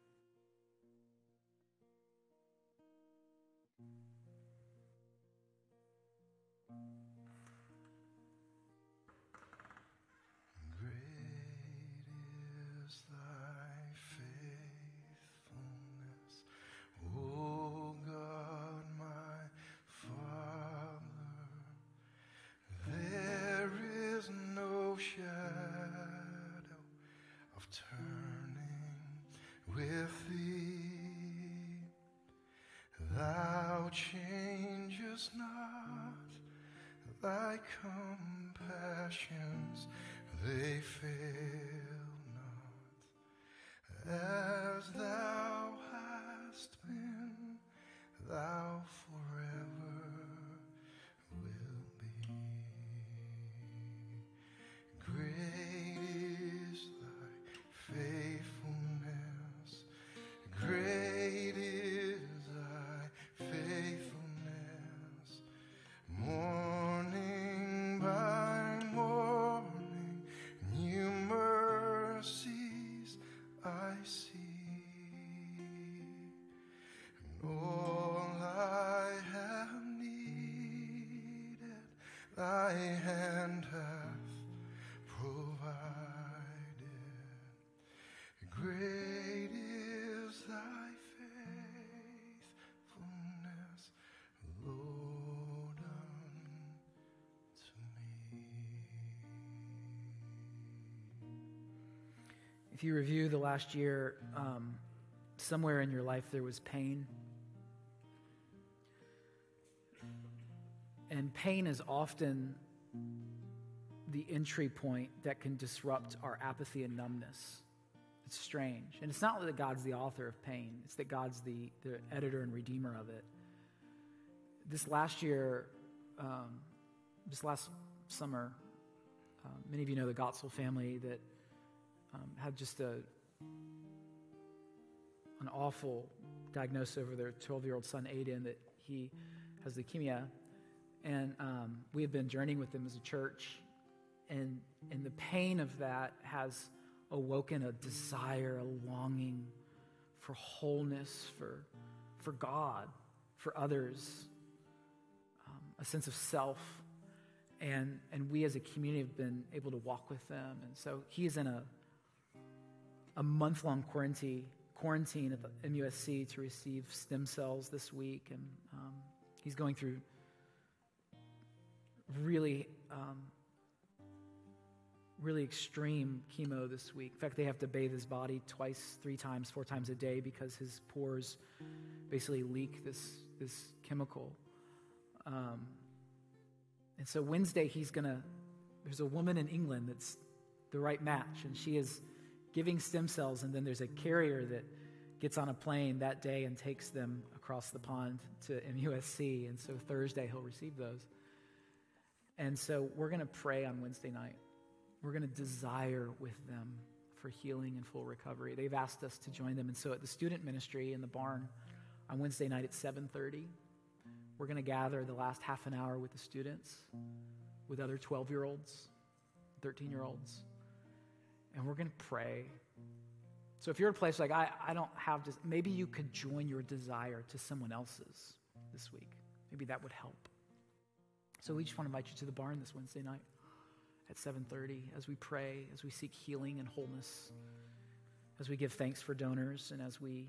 Changes not thy compassions, they fail not. As thou hast been, thou forever will be. Great is thy faithfulness, great is faithfulness. Morning by morning, new mercies I see. And all I have needed, thy hand hath provided. Great is thy faithfulness. If you review the last year, um, somewhere in your life there was pain. And pain is often the entry point that can disrupt our apathy and numbness. It's strange. And it's not that God's the author of pain. It's that God's the, the editor and redeemer of it. This last year, um, this last summer, uh, many of you know the Gottsel family that um, had just a an awful diagnosis over their twelve-year-old son, Aiden, that he has leukemia. And um, we have been journeying with them as a church. And, and the pain of that has awoken a desire, a longing for wholeness, for, for God, for others, um, a sense of self. And, and we as a community have been able to walk with them. And so he is in a, a month-long quarantine, quarantine at the M U S C to receive stem cells this week. And um, he's going through really... Um, really extreme chemo this week. In fact, they have to bathe his body twice, three times, four times a day because his pores basically leak this, this chemical. Um, and so Wednesday, he's going to, there's a woman in England that's the right match, and she is giving stem cells, and then there's a carrier that gets on a plane that day and takes them across the pond to M U S C, and so Thursday he'll receive those. And so we're going to pray on Wednesday night. We're going to desire with them for healing and full recovery. They've asked us to join them. And so at the student ministry in the barn on Wednesday night at seven thirty, we're going to gather the last half an hour with the students, with other twelve-year-olds, thirteen-year-olds, and we're going to pray. So if you're at a place like, I, I don't have this, maybe you could join your desire to someone else's this week. Maybe that would help. So we just want to invite you to the barn this Wednesday night at seven thirty as we pray, as we seek healing and wholeness, as we give thanks for donors, and as we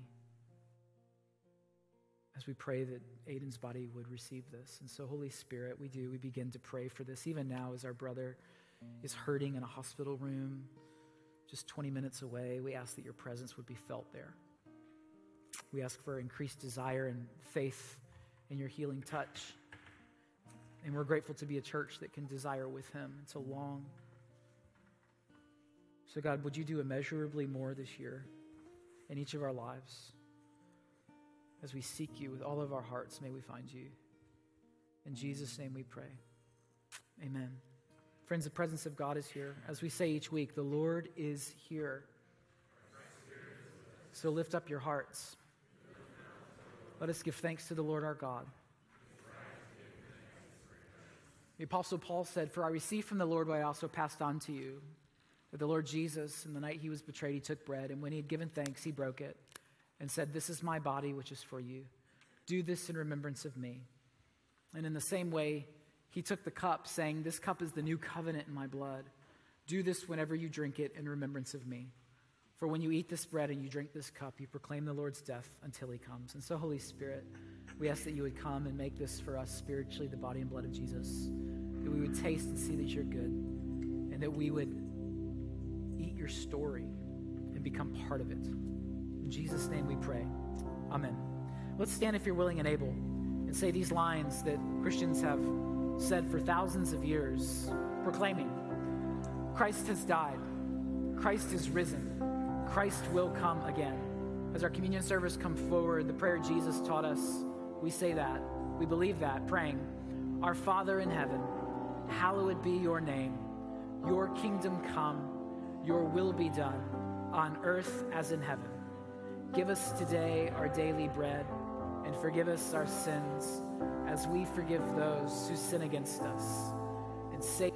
as we pray that Aiden's body would receive this. And so, Holy Spirit, we do, we begin to pray for this, even now as our brother is hurting in a hospital room just twenty minutes away. We ask that your presence would be felt there. We ask for increased desire and faith in your healing touch. And we're grateful to be a church that can desire with him. It's a long. So God, would you do immeasurably more this year in each of our lives? As we seek you with all of our hearts, may we find you. In Jesus' name we pray. Amen. Friends, the presence of God is here. As we say each week, the Lord is here. So lift up your hearts. Let us give thanks to the Lord our God. The Apostle Paul said, "For I received from the Lord what I also passed on to you, that the Lord Jesus, in the night he was betrayed, he took bread, and when he had given thanks, he broke it, and said, 'This is my body, which is for you. Do this in remembrance of me.' And in the same way, he took the cup, saying, 'This cup is the new covenant in my blood. Do this whenever you drink it in remembrance of me. For when you eat this bread and you drink this cup, you proclaim the Lord's death until he comes.'" And so, Holy Spirit, we ask that you would come and make this for us spiritually the body and blood of Jesus, that we would taste and see that you're good, and that we would eat your story and become part of it. In Jesus' name we pray. Amen. Let's stand if you're willing and able and say these lines that Christians have said for thousands of years, proclaiming, Christ has died. Christ is risen. Christ will come again. As our communion service comes forward, the prayer Jesus taught us, we say that. We believe that, praying, "Our Father in heaven, hallowed be your name. Your kingdom come. Your will be done on earth as in heaven. Give us today our daily bread, and forgive us our sins as we forgive those who sin against us. And save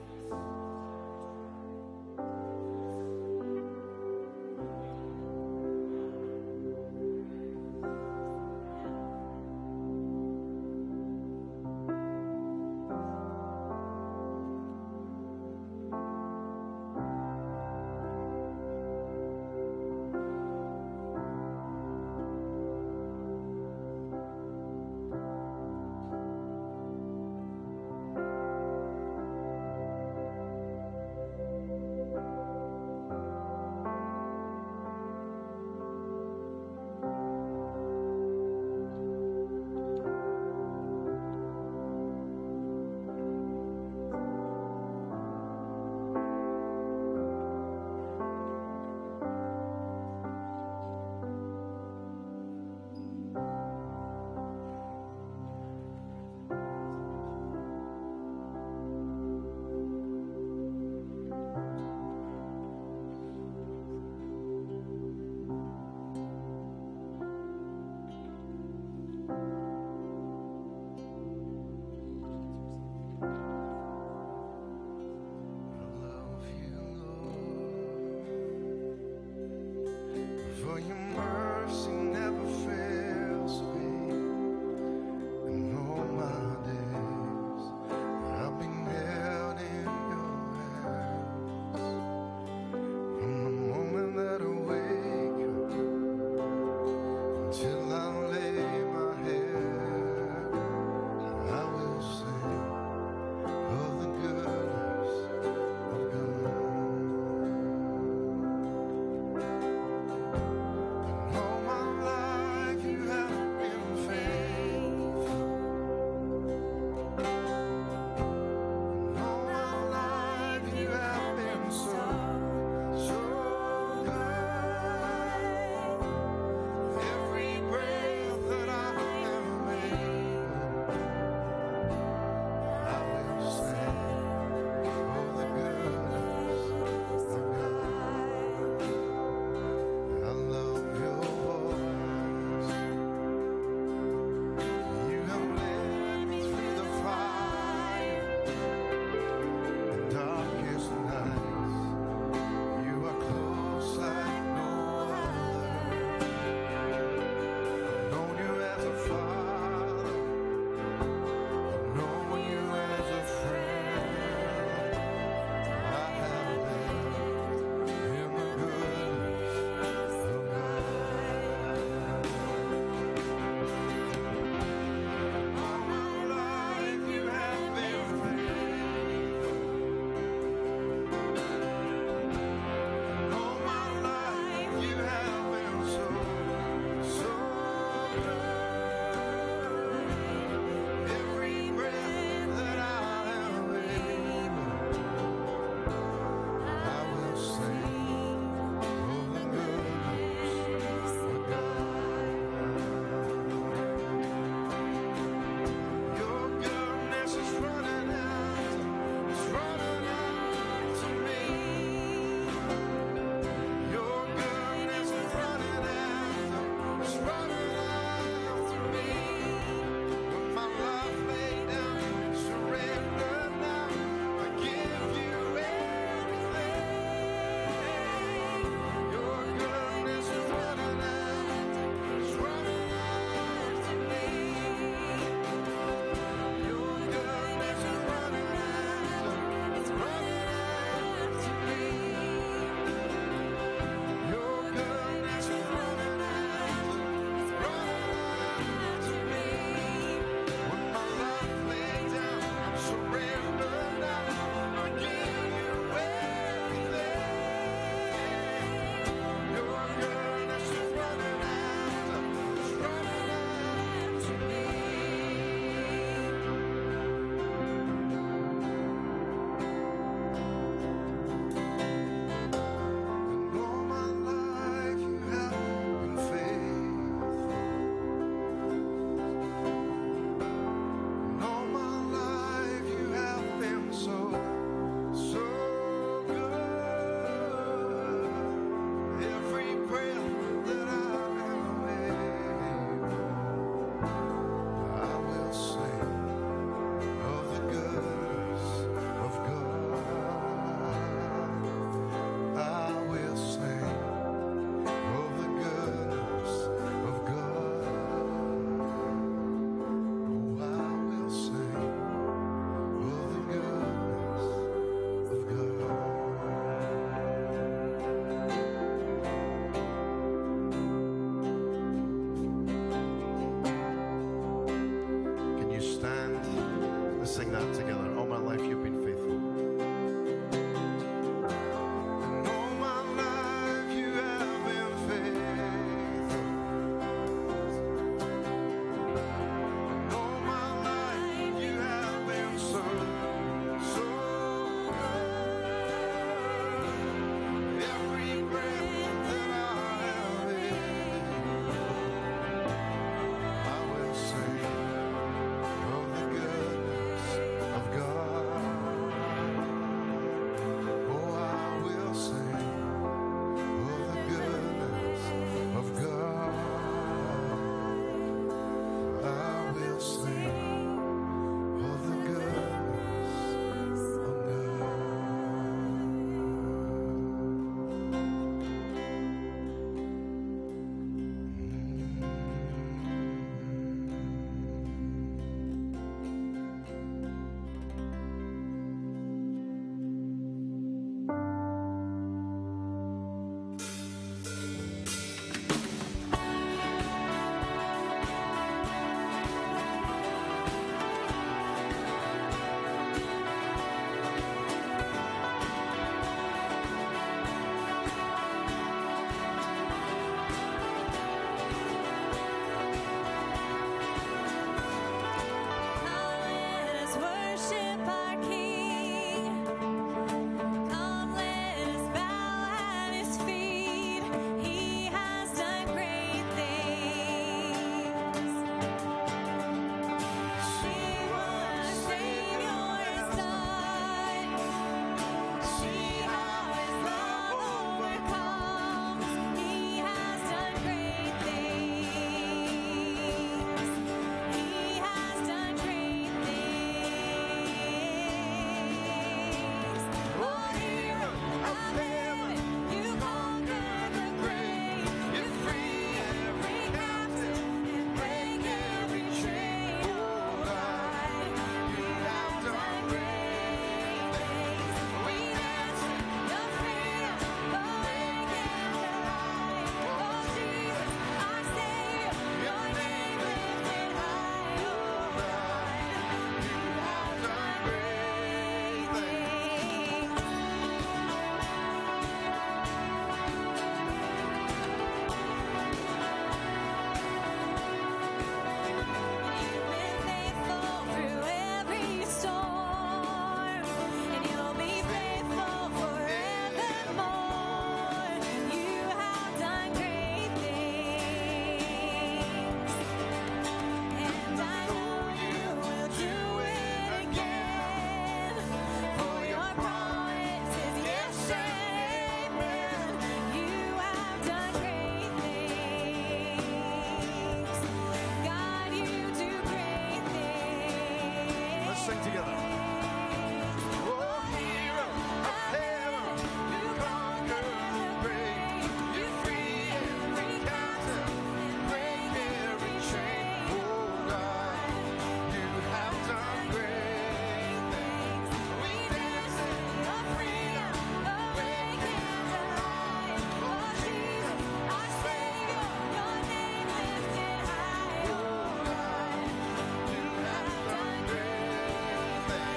sing together. Oh, hero of heaven, you conquer the grave. You free every captive, break every chain. Oh, God, you have done great things. We dance in your freedom, awaken the light. Oh, Jesus, our Savior, your name lifted high. Oh, God, you have done great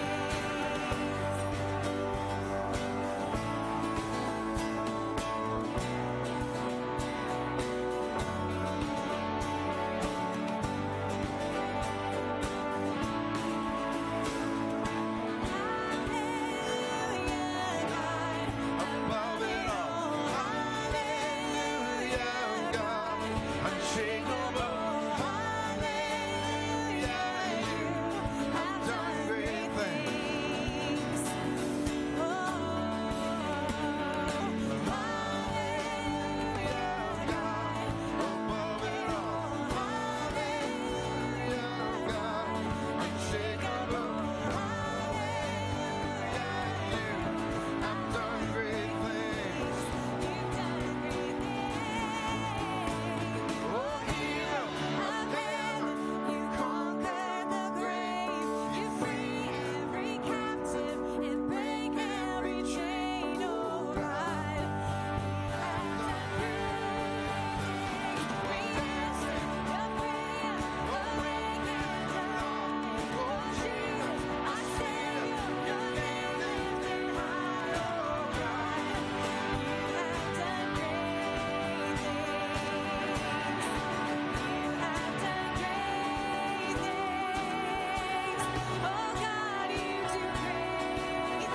above it all. Hallelujah, God, unshakable. Hallelujah, you have done great things. Hallelujah, God, above it all. Hallelujah, God, unshakable. Hallelujah, you have done great things. Oh, hero of heaven, you conquer the grave. You free every captive and break every chain. Oh, God, you have done great things. We dance in your freedom, awaken the light. Oh, Jesus, our Savior, your name lifted high. Oh, God, you have done great things. You have done great things. Oh, God, you do great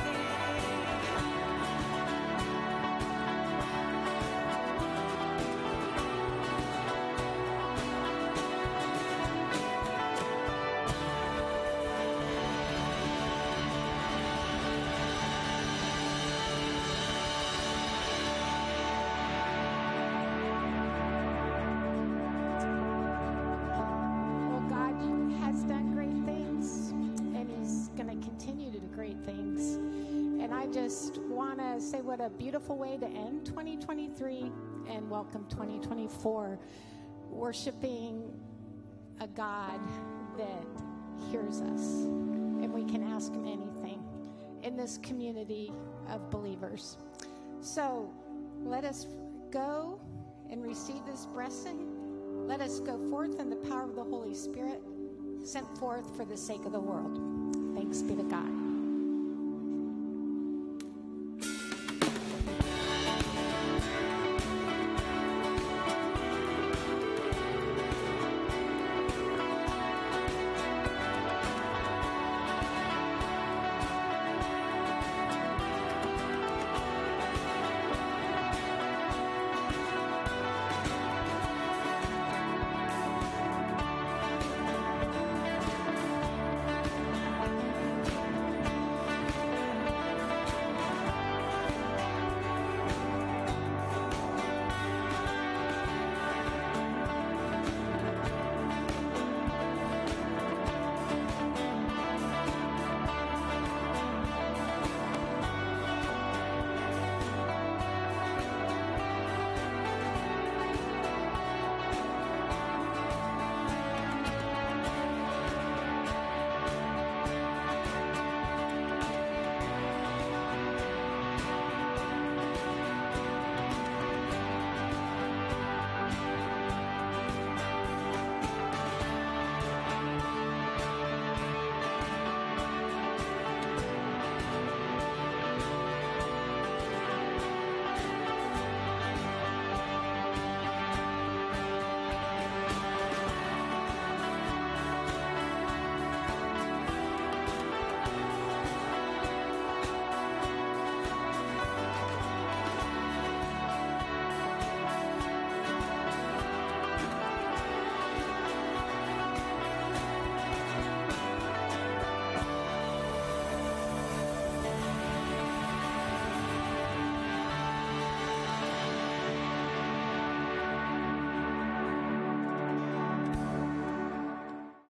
Well, God has done great things, and He's going to continue to do great things. And I just want to say what a beautiful way to end twenty twenty-three and welcome twenty twenty-four, worshiping a God that hears us, and we can ask Him anything in this community of believers. So let us go and receive this blessing. Let us go forth in the power of the Holy Spirit, sent forth for the sake of the world. Thanks be to God.